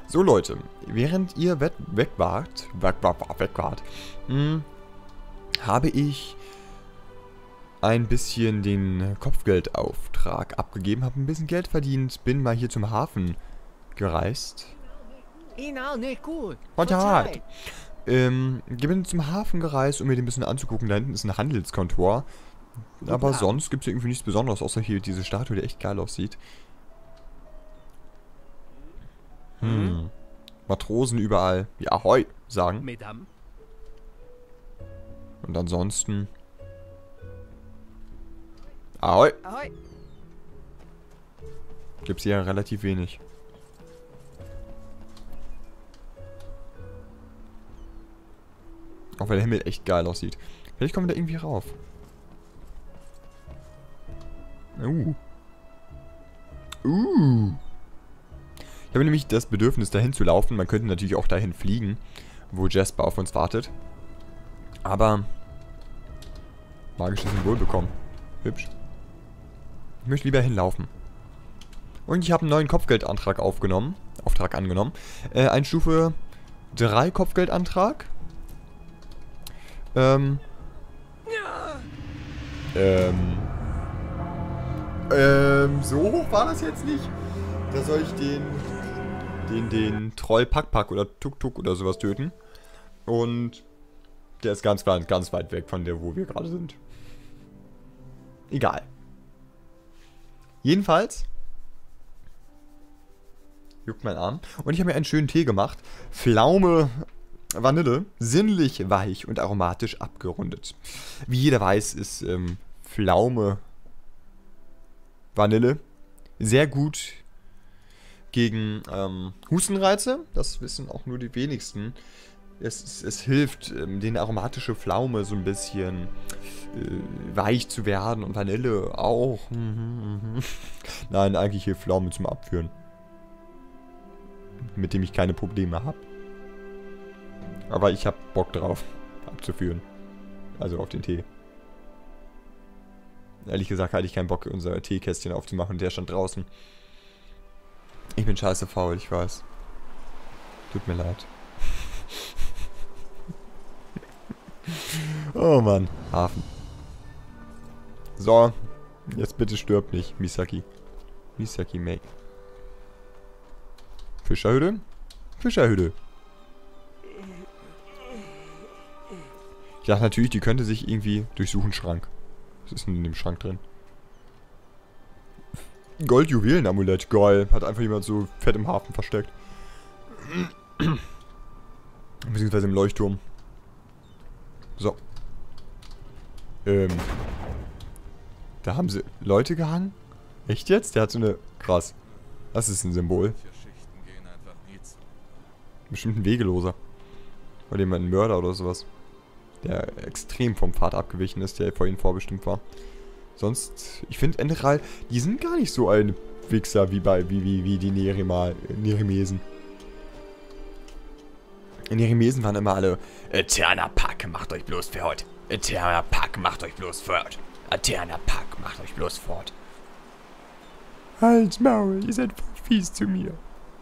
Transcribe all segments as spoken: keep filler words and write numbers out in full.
So Leute, während ihr weg, weg wart, weg, weg, weg wart, mh, habe ich ein bisschen den Kopfgeldauftrag abgegeben, habe ein bisschen Geld verdient, bin mal hier zum Hafen gereist. Und ja, ähm, ich bin zum Hafen gereist, um mir den ein bisschen anzugucken. Da hinten ist ein Handelskontor. Aber sonst gibt es irgendwie nichts Besonderes, außer hier diese Statue, die echt geil aussieht. Hm. Matrosen überall, ja, ahoi, sagen. Und ansonsten... Ahoi. Ahoi. Gibt's hier relativ wenig. Auch weil der Himmel echt geil aussieht. Vielleicht kommen wir da irgendwie rauf. Uh. Uh. Ich habe nämlich das Bedürfnis, dahin zu laufen. Man könnte natürlich auch dahin fliegen, wo Jasper auf uns wartet. Aber magisches Symbol bekommen. Hübsch. Ich möchte lieber hinlaufen. Und ich habe einen neuen Kopfgeldantrag aufgenommen. Auftrag angenommen. Äh, ein Stufe drei Kopfgeldantrag. Ähm. Ähm. Ähm, so hoch war das jetzt nicht. Da soll ich den, den, den Troll Pack-Pack oder Tuk-Tuk oder sowas töten. Und der ist ganz, ganz, ganz weit weg von der, wo wir gerade sind. Egal. Jedenfalls juckt mein Arm. Und ich habe mir einen schönen Tee gemacht. Pflaume Vanille. Sinnlich weich und aromatisch abgerundet. Wie jeder weiß, ist ähm, Pflaume Vanille sehr gut gegen ähm, Hustenreize. Das wissen auch nur die wenigsten. Es, es, es hilft, ähm, den aromatische Pflaume so ein bisschen äh, weich zu werden und Vanille auch. Mhm, mhm. Nein, eigentlich hier Pflaume zum Abführen. Mit dem ich keine Probleme habe. Aber ich habe Bock drauf, abzuführen. Also auf den Tee. Ehrlich gesagt hatte ich keinen Bock, unser Teekästchen aufzumachen. Der stand draußen. Ich bin scheiße faul, ich weiß. Tut mir leid. Oh Mann, Hafen. So, jetzt bitte stirb nicht, Misaki. Misaki May. Fischerhütte? Fischerhütte. Ich dachte natürlich, die könnte sich irgendwie durchsuchen, Schrank. Was ist denn in dem Schrank drin? Goldjuwelen-Amulett, geil. Hat einfach jemand so fett im Hafen versteckt. Beziehungsweise im Leuchtturm. So. Ähm. Da haben sie Leute gehangen? Echt jetzt? Der hat so eine... Krass. Das ist ein Symbol. Bestimmt ein Wegeloser. Oder jemand ein Mörder oder sowas. Der extrem vom Pfad abgewichen ist, der vorhin vorbestimmt war. Sonst, ich finde Enderal, die sind gar nicht so ein Wichser wie bei, wie, wie, wie die Nerima, Nerimesen. Nerimesen waren immer alle, Eterna Pack, macht euch bloß fort. Eterna Pack, macht euch bloß fort. Eterna Pack, macht euch bloß fort. Halt's Maul, ihr seid voll fies zu mir.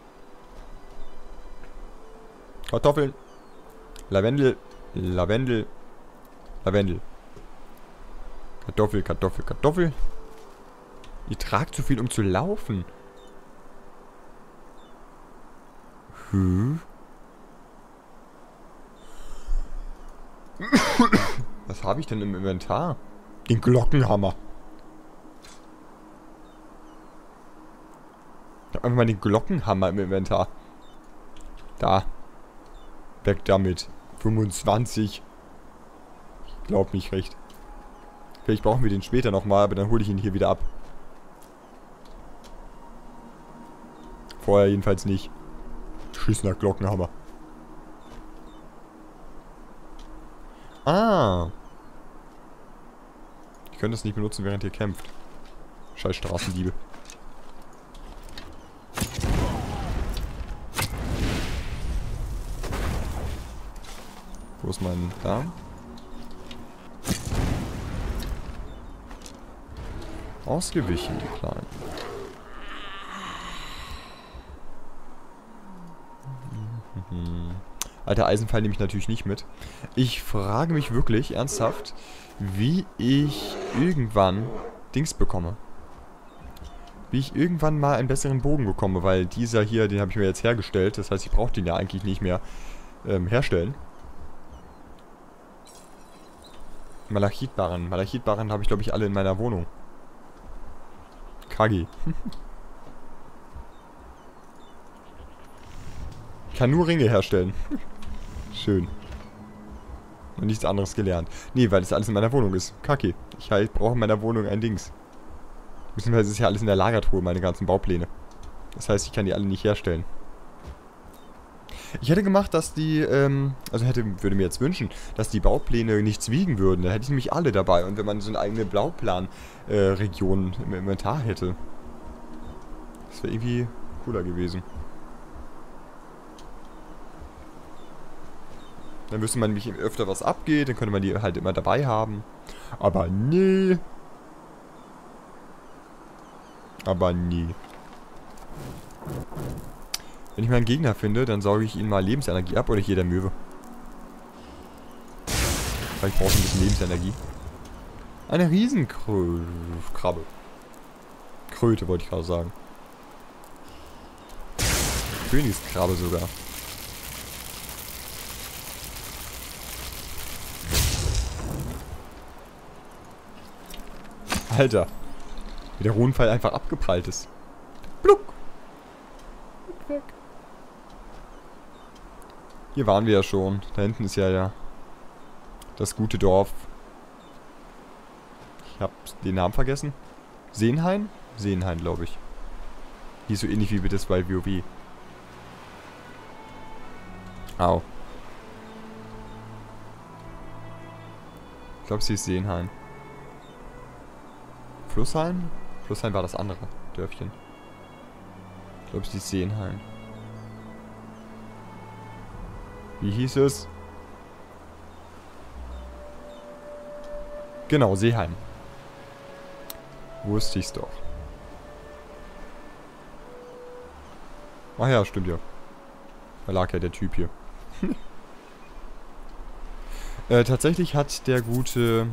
Kartoffeln. Lavendel. Lavendel. Lavendel. Kartoffel, Kartoffel, Kartoffel. Ihr tragt zu viel, um zu laufen. Hm? Was habe ich denn im Inventar? Den Glockenhammer. Ich habe einfach mal den Glockenhammer im Inventar. Da. Weg damit. fünfundzwanzig. Ich glaub nicht recht. Vielleicht brauchen wir den später nochmal, aber dann hole ich ihn hier wieder ab. Vorher jedenfalls nicht. Tschüss nach Glockenhammer. Ah. Ich könnte es nicht benutzen, während ihr kämpft. Scheiß Straßendiebe. Wo ist mein... Da? Ausgewichen, die Kleinen. Hm. Alter, Eisenpfeil nehme ich natürlich nicht mit. Ich frage mich wirklich, ernsthaft, wie ich irgendwann Dings bekomme. Wie ich irgendwann mal einen besseren Bogen bekomme, weil dieser hier, den habe ich mir jetzt hergestellt. Das heißt, ich brauche den ja eigentlich nicht mehr ähm, herstellen. Malachitbarren. Malachitbarren habe ich, glaube ich, alle in meiner Wohnung. Kagi. Ich kann nur Ringe herstellen. Schön. Und nichts anderes gelernt. Nee, weil das alles in meiner Wohnung ist. Kacke. Ich halt brauche in meiner Wohnung ein Dings. Beziehungsweise ist ja alles in der Lagertruhe, meine ganzen Baupläne. Das heißt, ich kann die alle nicht herstellen. Ich hätte gemacht, dass die, ähm, also hätte, würde mir jetzt wünschen, dass die Baupläne nichts wiegen würden. Da hätte ich nämlich alle dabei. Und wenn man so eine eigene Blauplan-Region äh, im Inventar hätte. Das wäre irgendwie cooler gewesen. Dann wüsste man nämlich öfter, was abgeht. Dann könnte man die halt immer dabei haben. Aber nee. Aber nee. Wenn ich mal einen Gegner finde, dann sauge ich ihn mal Lebensenergie ab. Oder hier der Möwe. Weil ich brauche ein bisschen Lebensenergie. Eine Riesenkrabbe. Kröte wollte ich gerade sagen. Königskrabbe sogar. Alter. Wie der Runenpfeil einfach abgeprallt ist. Pluck. Und weg. Hier waren wir ja schon. Da hinten ist ja, ja das gute Dorf. Ich hab den Namen vergessen. Seenhain? Seenhain, glaube ich. Die ist so ähnlich wie das bei WoW. Au. Ich glaube, sie ist Seenhain. Flusshain? Flusshain war das andere Dörfchen. Ich glaube, sie ist Seenhain. Wie hieß es? Genau, Seeheim. Wusste ich's doch. Ach ja, stimmt ja. Da lag ja der Typ hier. äh, tatsächlich hat der gute...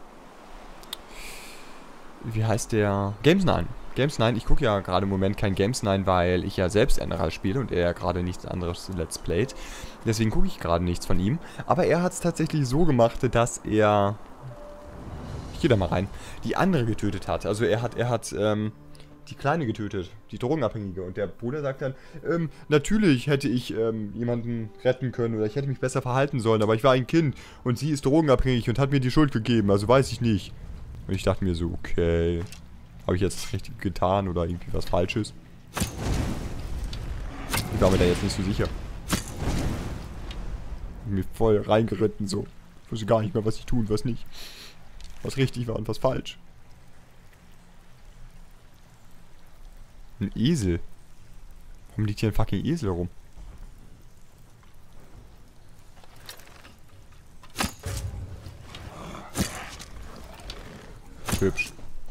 Wie heißt der? Games neun. Games neun, ich gucke ja gerade im Moment kein Games neun, weil ich ja selbst N R L spiele und er ja gerade nichts anderes Let's Playt. Deswegen gucke ich gerade nichts von ihm. Aber er hat es tatsächlich so gemacht, dass er... Ich gehe da mal rein. Die andere getötet hat. Also er hat, er hat, ähm... die Kleine getötet. Die Drogenabhängige. Und der Bruder sagt dann, ähm, natürlich hätte ich, ähm, jemanden retten können oder ich hätte mich besser verhalten sollen, aber ich war ein Kind und sie ist drogenabhängig und hat mir die Schuld gegeben, also weiß ich nicht. Und ich dachte mir so, okay, habe ich jetzt das Richtige getan oder irgendwie was Falsches? Ich war mir da jetzt nicht so sicher. Ich bin mir voll reingeritten so. Ich wusste gar nicht mehr, was ich tun, was nicht. Was richtig war und was falsch. Ein Esel? Warum liegt hier ein fucking Esel rum? Hübsch.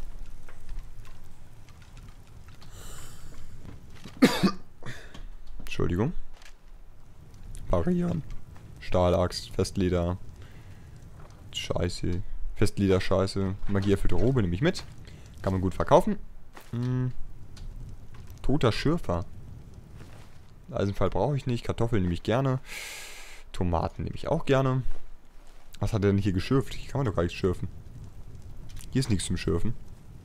Entschuldigung. Parieren. Stahlaxt, Festleder. Scheiße. Festleder, Scheiße. Magie erfüllte Robe nehme ich mit. Kann man gut verkaufen. Hm. Toter Schürfer. Eisenpfeil brauche ich nicht. Kartoffeln nehme ich gerne. Tomaten nehme ich auch gerne. Was hat er denn hier geschürft? Hier kann man doch gar nichts schürfen. Hier ist nichts zum Schürfen.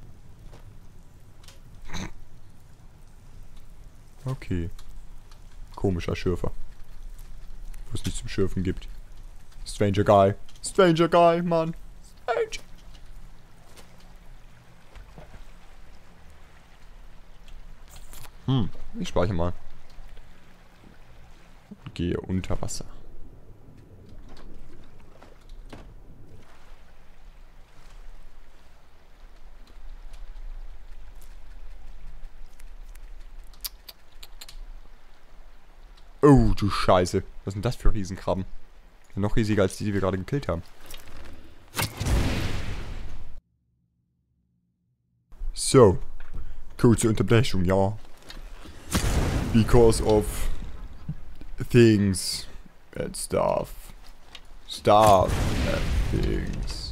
Okay. Komischer Schürfer. Wo es nichts zum Schürfen gibt. Stranger Guy. Stranger Guy, Mann. Stranger. Hm, ich speichere mal. Und gehe unter Wasser. Oh, du Scheiße. Was sind das für Riesenkrabben? Noch riesiger als die, die wir gerade gekillt haben. So. Kurze Unterbrechung, ja. Because of things and stuff. Stuff and things.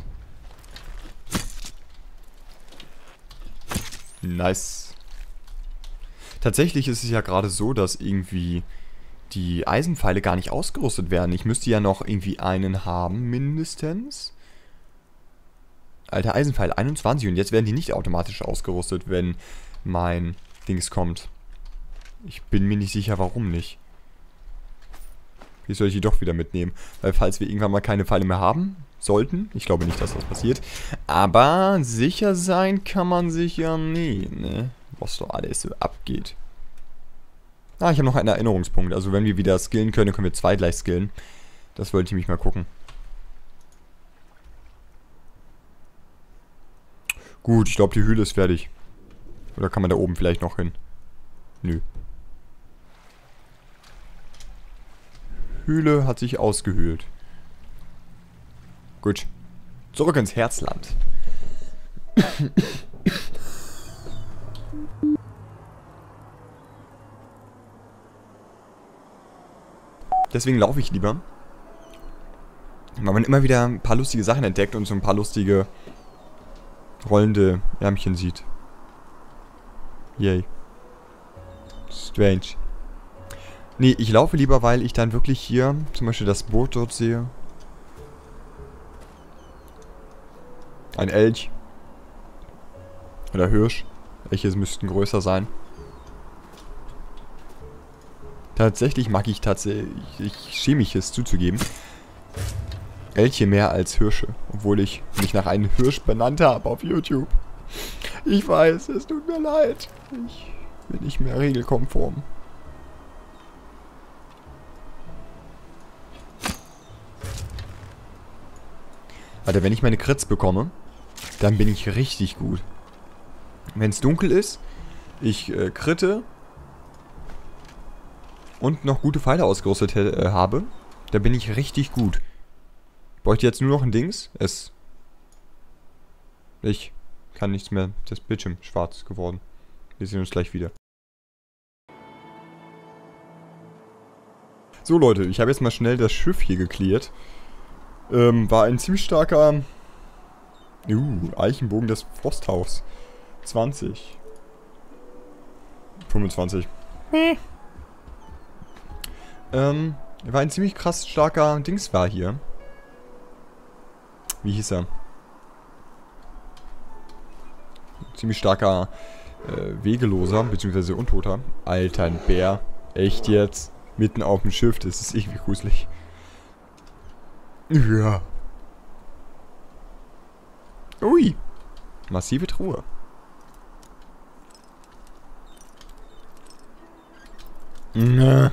Nice. Tatsächlich ist es ja gerade so, dass irgendwie die Eisenpfeile gar nicht ausgerüstet werden. Ich müsste ja noch irgendwie einen haben, mindestens. Alter, Eisenpfeil einundzwanzig und jetzt werden die nicht automatisch ausgerüstet, wenn mein Dings kommt. Ich bin mir nicht sicher, warum nicht. Wie soll ich die doch wieder mitnehmen? Weil falls wir irgendwann mal keine Pfeile mehr haben sollten, ich glaube nicht, dass das passiert, aber sicher sein kann man sich ja nie, ne? Was so alles so abgeht. Ah, ich habe noch einen Erinnerungspunkt. Also wenn wir wieder skillen können, können wir zwei gleich skillen. Das wollte ich mich mal gucken. Gut, ich glaube die Höhle ist fertig. Oder kann man da oben vielleicht noch hin? Nö. Höhle hat sich ausgehöhlt. Gut. Zurück ins Herzland. Deswegen laufe ich lieber. Weil man immer wieder ein paar lustige Sachen entdeckt und so ein paar lustige rollende Ärmchen sieht. Yay. Strange. Nee, ich laufe lieber, weil ich dann wirklich hier zum Beispiel das Boot dort sehe. Ein Elch. Oder Hirsch. Welche müssten größer sein. Tatsächlich mag ich tatsächlich, ich schäme mich es zuzugeben, Elche mehr als Hirsche. Obwohl ich mich nach einem Hirsch benannt habe auf YouTube. Ich weiß, es tut mir leid. Ich bin nicht mehr regelkonform. Alter, wenn ich meine Crits bekomme, dann bin ich richtig gut. Wenn es dunkel ist, ich äh, kritte und noch gute Pfeile ausgerüstet äh, habe, dann bin ich richtig gut. Bräuchte jetzt nur noch ein Dings. Es. Ich kann nichts mehr. Das Bildschirm schwarz geworden. Wir sehen uns gleich wieder. So Leute, ich habe jetzt mal schnell das Schiff hier geklärt. Ähm, war ein ziemlich starker... Uh, Eichenbogen des Frosthauchs. zwanzig. fünfundzwanzig. Hm. Ähm, war ein ziemlich krass starker Dings war hier. Wie hieß er? Ziemlich starker äh, Wegeloser, beziehungsweise Untoter. Alter, ein Bär. Echt jetzt? Mitten auf dem Schiff, das ist irgendwie gruselig. Ja. Ui. Massive Truhe. Na.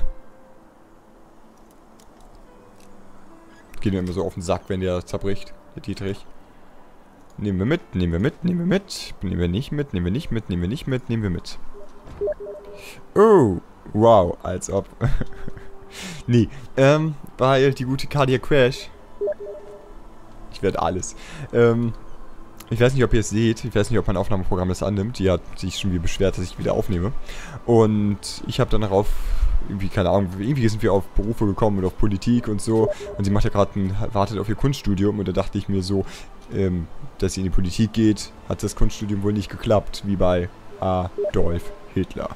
Geht mir immer so auf den Sack, wenn der zerbricht, der Dietrich. Nehmen wir mit, nehmen wir mit, nehmen wir mit. Nehmen wir nicht mit, nehmen wir nicht mit, nehmen wir nicht mit, nehmen wir mit. Oh, wow, als ob. Nee, ähm, weil die gute Cardiac Crash. Ich werde alles. Ähm, ich weiß nicht, ob ihr es seht. Ich weiß nicht, ob mein Aufnahmeprogramm das annimmt. Die hat sich schon wieder beschwert, dass ich wieder aufnehme. Und ich habe dann darauf, irgendwie, keine Ahnung, irgendwie sind wir auf Berufe gekommen und auf Politik und so. Und sie macht ja gerade ein, wartet auf ihr Kunststudium. Und da dachte ich mir so, ähm, dass sie in die Politik geht, hat das Kunststudium wohl nicht geklappt. Wie bei Adolf Hitler.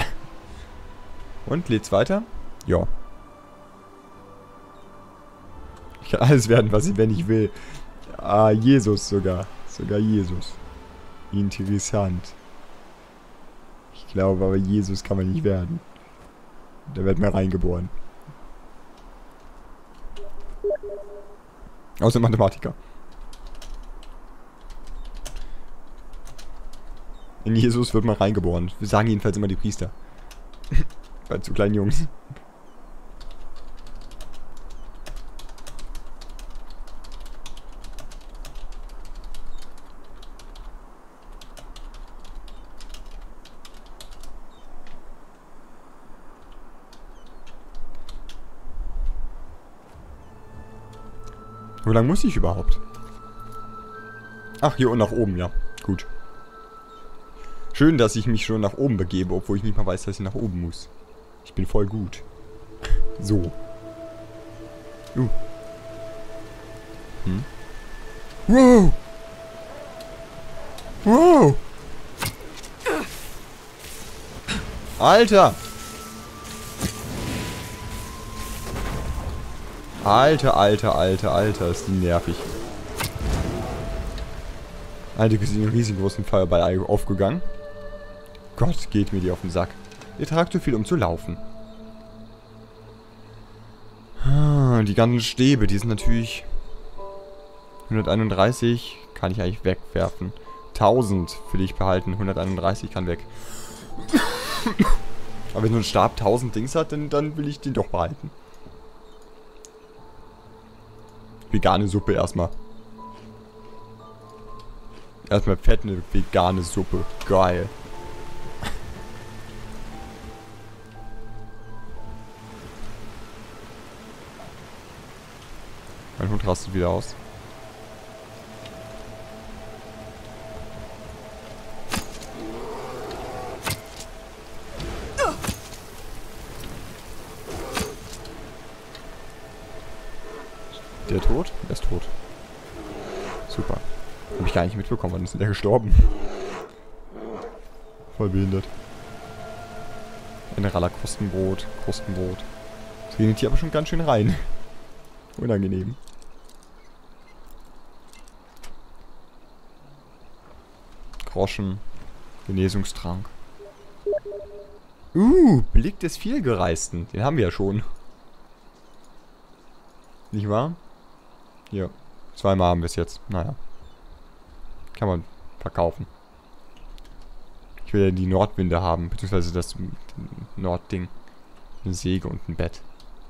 Und, lädt's weiter? Ja. Ich kann alles werden, was ich, wenn ich will. Ah, Jesus sogar. Sogar Jesus. Interessant. Ich glaube aber, Jesus kann man nicht werden. Da wird man reingeboren. Außer Mathematiker. In Jesus wird man reingeboren. Wir sagen jedenfalls immer die Priester. Bei zu kleinen Jungs. Wo lang muss ich überhaupt? Ach, hier und nach oben, ja. Gut. Schön, dass ich mich schon nach oben begebe, obwohl ich nicht mal weiß, dass ich nach oben muss. Ich bin voll gut. So. Uh. Hm. Wow! Wow! Alter! Alter, alter, alter, alter, ist die nervig. Alter, ist in einem riesengroßen Feuerball aufgegangen. Gott, geht mir die auf den Sack. Ihr tragt zu viel, um zu laufen. Die ganzen Stäbe, die sind natürlich... hunderteinunddreißig kann ich eigentlich wegwerfen. tausend will ich behalten, hunderteinunddreißig kann weg. Aber wenn so ein Stab tausend Dings hat, dann, dann will ich den doch behalten. Vegane Suppe erstmal. Erstmal fett eine vegane Suppe. Geil. Mein Hund rastet wieder aus. Der tot? Er ist tot. Super. Hab ich gar nicht mitbekommen, wann ist denn der gestorben? Voll behindert. Generaler Krustenbrot, Krustenbrot. Das regnet hier aber schon ganz schön rein. Unangenehm. Groschen. Genesungstrank. Uh, Blick des Vielgereisten. Den haben wir ja schon. Nicht wahr? Ja. Zweimal haben wir es jetzt. Naja. Kann man verkaufen. Ich will ja die Nordwinde haben. Beziehungsweise das Nordding. Eine Säge und ein Bett.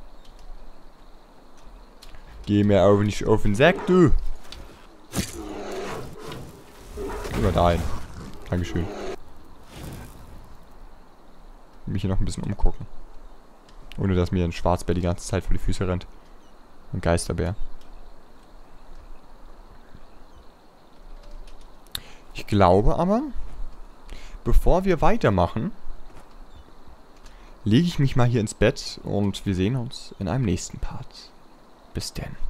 Geh mir auch nicht auf den Sack, du! Geh mal dahin. Dankeschön. Ich will mich hier noch ein bisschen umgucken. Ohne dass mir ein Schwarzbär die ganze Zeit vor die Füße rennt. Ein Geisterbär. Ich glaube aber, bevor wir weitermachen, lege ich mich mal hier ins Bett und wir sehen uns in einem nächsten Part. Bis denn.